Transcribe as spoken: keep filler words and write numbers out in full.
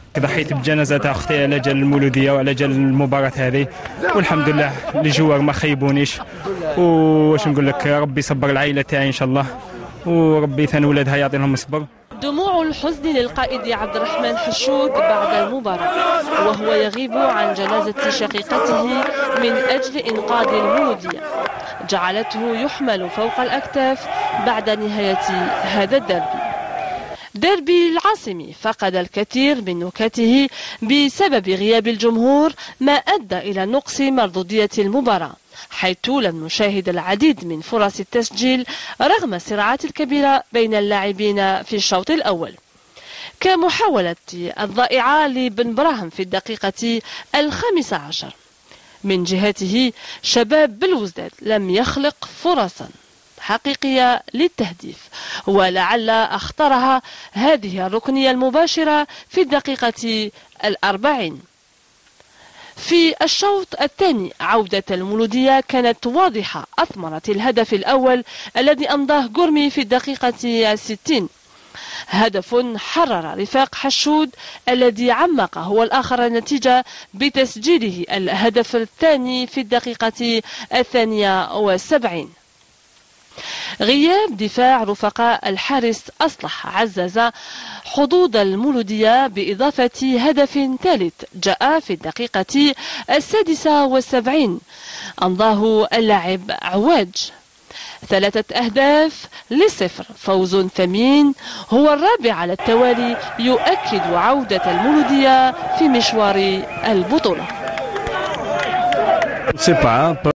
ضحيت بجنازة تاع اختي على جال المولوديه وعلى جال المباراه هذه، والحمد لله الجوار ما خيبونيش. واش نقول لك، ربي يصبر العائله تاعي ان شاء الله، وربي ثاني ولادها يعطي لهم الصبر. دموع الحزن للقائد عبد الرحمن حشود بعد المباراة وهو يغيب عن جنازة شقيقته من أجل إنقاذ المولودية جعلته يحمل فوق الأكتاف بعد نهاية هذا الدربي. ديربي العاصمي فقد الكثير من نكاته بسبب غياب الجمهور، ما أدى إلى نقص مردودية المباراة، حيث لم نشاهد العديد من فرص التسجيل رغم الصراعات الكبيرة بين اللاعبين في الشوط الأول، كمحاولة الضائعة لبن براهم في الدقيقة الخامسة عشر. من جهته شباب بلوزداد لم يخلق فرصا حقيقية للتهديف، ولعل أخطرها هذه الركنية المباشرة في الدقيقة الأربعين. في الشوط الثاني عودة المولودية كانت واضحة، أثمرت الهدف الأول الذي أمضاه قرمي في الدقيقة الستين، هدف حرر رفاق حشود الذي عمق هو الآخر النتيجة بتسجيله الهدف الثاني في الدقيقة الثانية والسبعين. غياب دفاع رفقاء الحارس أصلح عزز حظوظ المولودية بإضافة هدف ثالث جاء في الدقيقة السادسة والسبعين أمضاه اللاعب عواج. ثلاثة أهداف لصفر، فوز ثمين هو الرابع على التوالي يؤكد عودة المولودية في مشوار البطولة.